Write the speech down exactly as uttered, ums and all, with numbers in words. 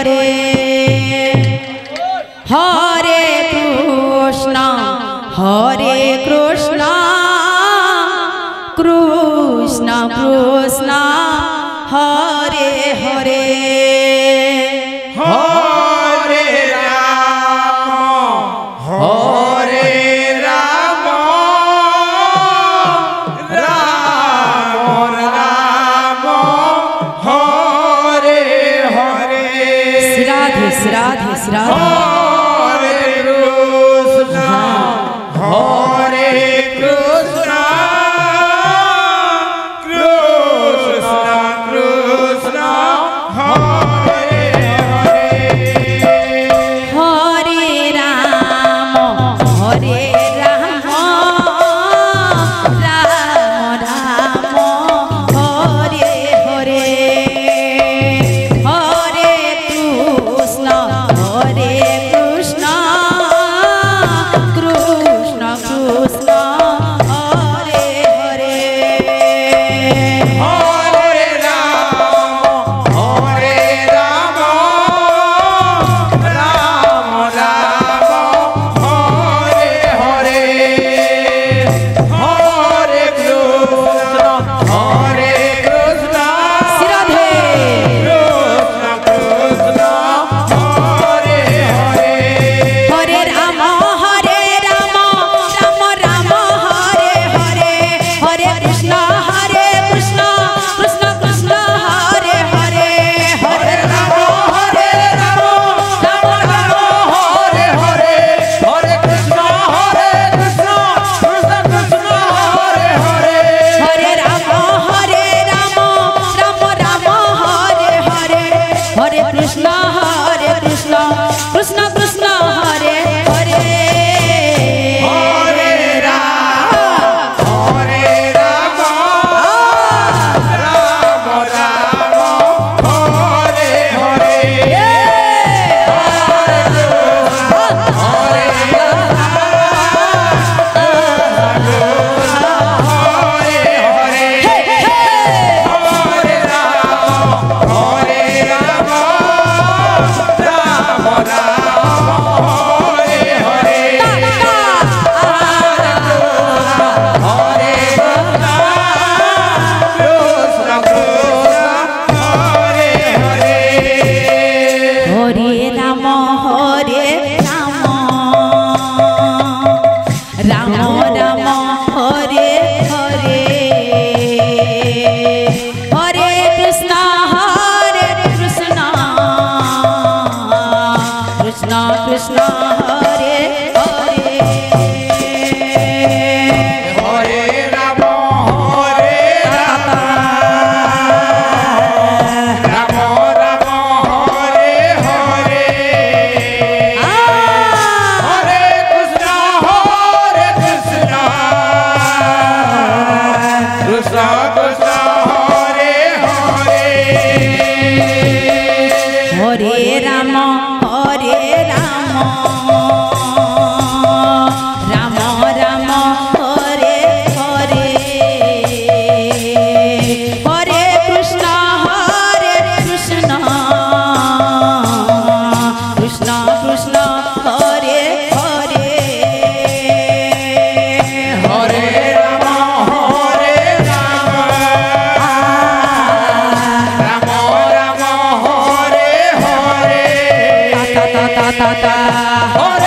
हरे हरे कृष्ण हरे कृष्ण कृष्ण कृष्ण हरे हरे हरे राम हरे राम राम राम हरे हरे श्राद्धे श्राद्धे श्राद्धे हरे कृष्ण हरे कृष्ण कृष्ण कृष्ण हरे हरे राम हरे राम राम राम हरे हरे हरे कृष्ण हरे कृष्ण कृष्ण कृष्ण हरे हरे हरे राम हरे राम राम राम हरे हरे हरे कृष्ण हरे कृष्ण श्राद्धे कृष्ण कृष्ण हरे हरे हरे राम हरे राम राम राम हरे हरे हरे कृष्ण हरे कृष्ण कृष्ण कृष्ण हरे हरे हरे राम हरे राम राम राम हरे हरे हरे कृष्ण हरे कृष्ण कृष्ण कृष्ण हरे हरे हरे राम हरे राम राम राम हरे हरे हरे कृष्ण हरे कृष्ण कृष्ण कृष्ण हरे हरे हरे राम हरे राम राम राम हरे हरे हरे हरे हरे हरे राम हरे राम राम राम हरे हरे हरे कृष्ण कृष्ण हरे हरे हरे राम हरे राम राम राम हरे हरे हरे कृष्ण हरे कृष्ण कृष्ण कृष्ण हरे हरे हरे राम हरे राम राम राम हरे हरे हरे कृष्ण हरे कृष्ण कृष्ण कृष्ण हरे हरे हरे राम हरे राम राम राम हरे हरे हरे कृष्ण हरे कृष्ण कृष्ण कृष्ण हरे हरे हरे राम हरे राम राम राम हरे हरे ता ता ता ता ता हरे